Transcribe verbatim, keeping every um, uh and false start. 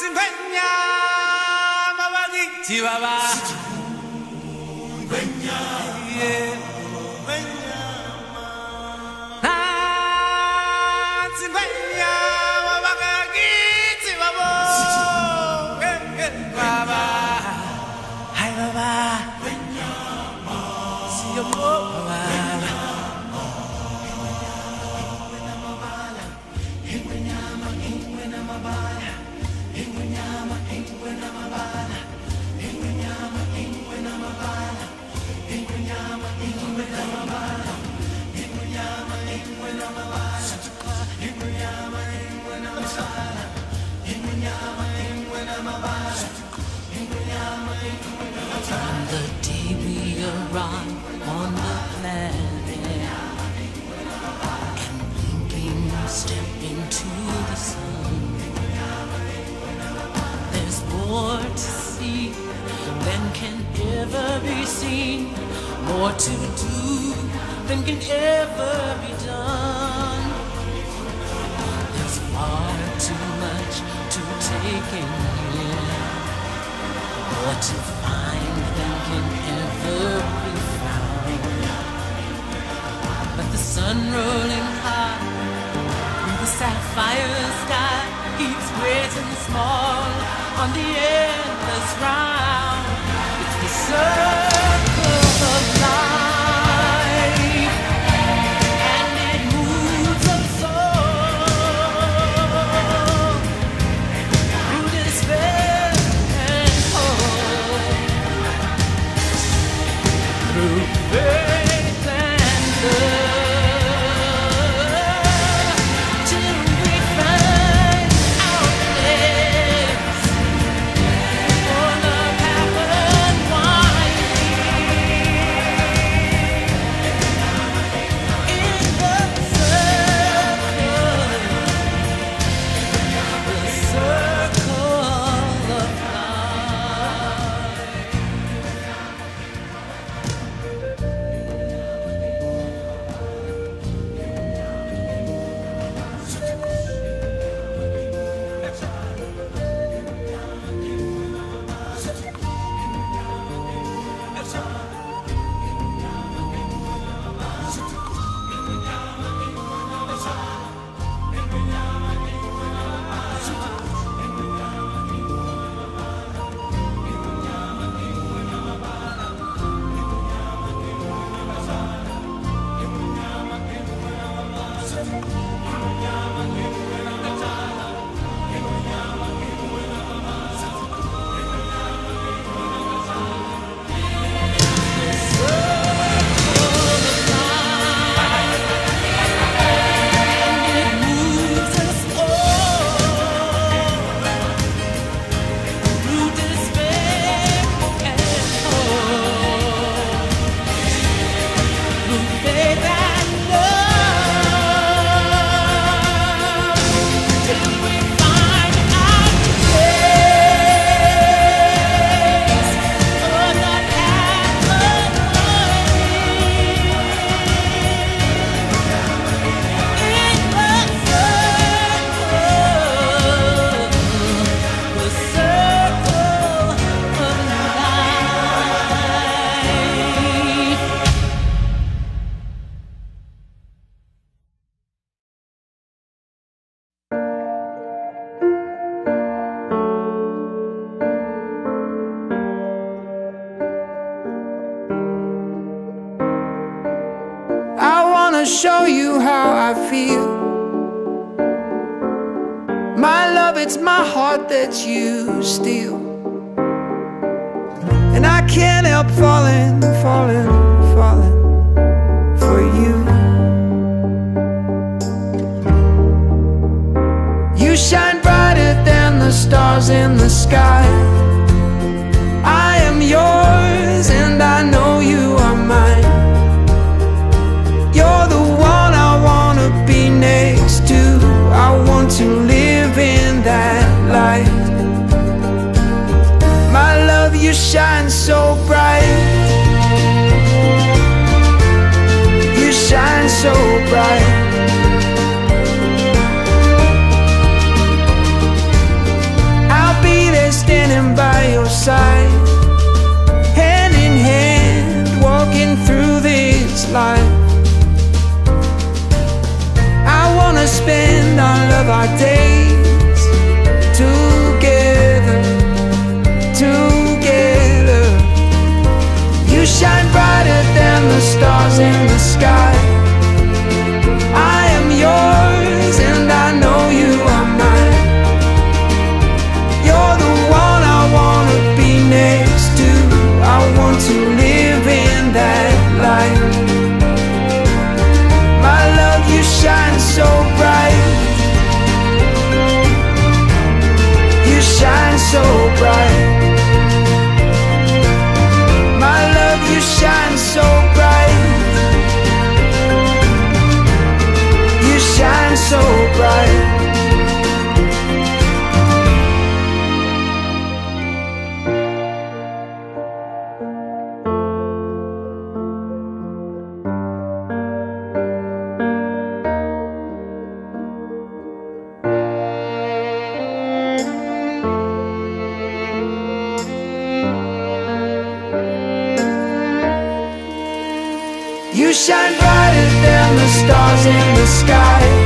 Chihuahua. Yeah. From the day we arrived on the planet and blinking step into the sun, there's more to see than can ever be seen, more to do than can ever be done. There's far too much to take in here, more to find than can ever be found. But the sun rolling high through the sapphire sky keeps great and small on the endless round. It's the circle of life, and it moves us all through despair and hope, through faith and love, till we find our place on the path unwinding in the circle, the circle of life. Show you how I feel. My love, it's my heart that you steal, and I can't help falling, falling, falling for you. You shine brighter than the stars in the sky. I am yours and I know you are mine. You're the one I wanna be next to. I want to live in that light. My love, you shine so bright. You shine so bright. I'll stand by your side, hand in hand, walking through this life. I wanna spend all of our days together, together. You shine brighter than the stars in the sky. I am yours and I know you are mine. You're the one I wanna be next to. I want to live in that light. My love, you shine so bright. You shine so bright. My love, you shine so bright. You shine so bright. You shine brighter than the stars in the sky.